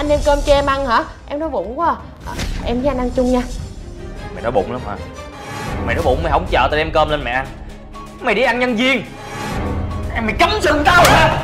Anh đem cơm cho em ăn hả? Em đói bụng quá à. Em với anh ăn chung nha. Mày đói bụng lắm hả? Mày đói bụng mày không chờ tao đem cơm lên mày ăn. Mày đi ăn nhân viên. Mày cấm sừng tao hả?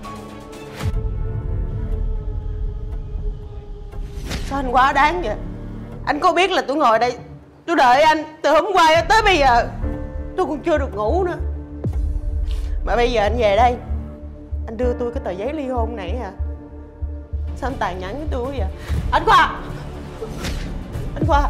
Sao anh quá đáng vậy? Anh có biết là tôi ngồi đây tôi đợi anh từ hôm qua tới bây giờ tôi còn chưa được ngủ nữa. Mà bây giờ anh về đây anh đưa tôi cái tờ giấy ly hôn này hả? Sao anh tàn nhẫn với tôi vậy? Anh Khoa! Anh Khoa!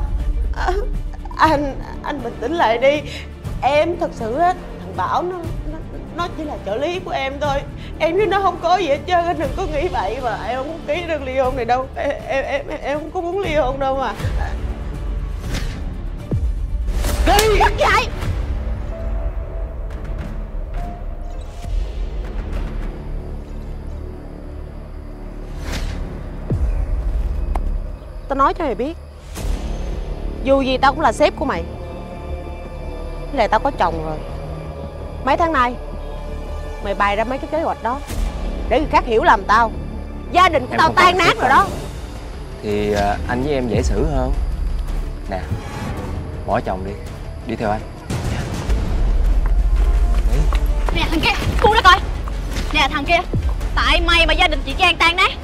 Anh bình tĩnh lại đi. Em thật sự á, thằng Bảo nó chỉ là trợ lý của em thôi. Em với nó không có gì hết trơn. Anh đừng có nghĩ vậy mà. Em không muốn ký đơn ly hôn này đâu. Em không có muốn ly hôn đâu mà. Đi! Cắt vậy! Tao nói cho mày biết, dù gì tao cũng là sếp của mày. Với lại tao có chồng rồi. Mấy tháng nay mày bày ra mấy cái kế hoạch đó để người khác hiểu lầm tao. Gia đình của tao tan nát rồi đó. Thì anh với em dễ xử hơn. Nè, bỏ chồng đi, đi theo anh. Nè thằng kia, buông ra coi. Nè thằng kia, tại mày mà gia đình chị Trang tan nát.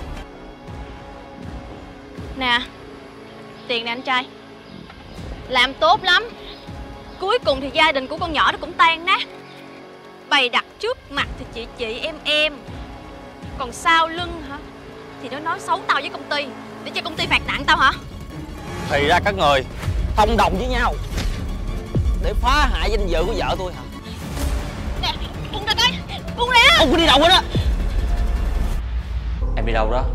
Nè, tiền nè anh trai. Làm tốt lắm. Cuối cùng thì gia đình của con nhỏ nó cũng tan nát. Bày đặt trước mặt thì chị em. Còn sau lưng hả thì nó nói xấu tao với công ty để cho công ty phạt nặng tao hả? Thì ra các người thông đồng với nhau để phá hại danh dự của vợ tôi hả? Nè, buông ra coi, buông ra. Không có đi đâu hết á. Em đi đâu đó?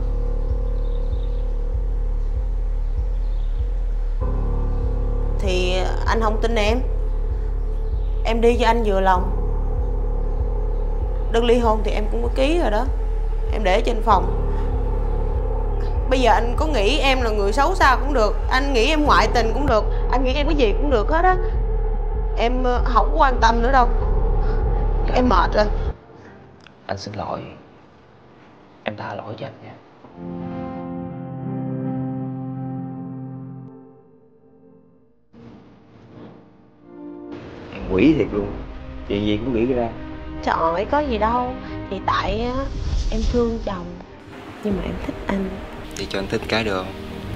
Thì anh không tin em đi cho anh vừa lòng. Đơn ly hôn thì em cũng có ký rồi đó. Em để trên phòng. Bây giờ anh có nghĩ em là người xấu xa cũng được, anh nghĩ em ngoại tình cũng được, anh nghĩ em cái gì cũng được hết á. Em không có quan tâm nữa đâu. Em mệt rồi. Anh xin lỗi. Em tha lỗi cho anh nha. Em quỷ thiệt luôn. Chuyện gì cũng nghĩ ra. Trời ơi, có gì đâu. Thì tại em thương chồng, nhưng mà em thích anh. Thì cho anh thích cái được.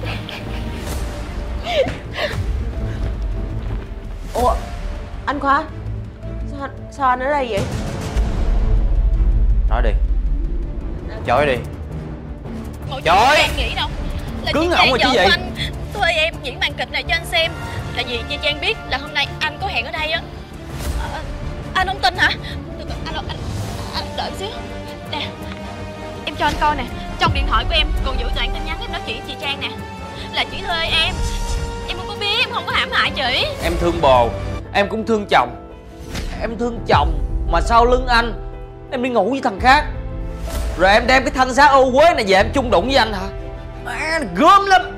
Ủa, anh Khoa, sao anh ở đây vậy? Nói đi. Chối đi. Trời! Em nghĩ đâu là Cứng chị họng rồi chứ Trang gì? vợ của anh thuê em diễn màn kịch này cho anh xem. Là vì chị Trang biết là hôm nay anh có hẹn ở đây á. Anh không tin hả? Anh đợi xíu. Nè, em cho anh coi nè. Trong điện thoại của em còn giữ đoạn tin nhắn em nói chuyện với chị Trang nè. Là chị thuê em. Em không có biết, em không có hãm hại chị. Em thương bồ, em cũng thương chồng. Em thương chồng mà sau lưng anh em đi ngủ với thằng khác. Rồi em đem cái thanh giá ô uế này về em chung đụng với anh hả? Gớm lắm.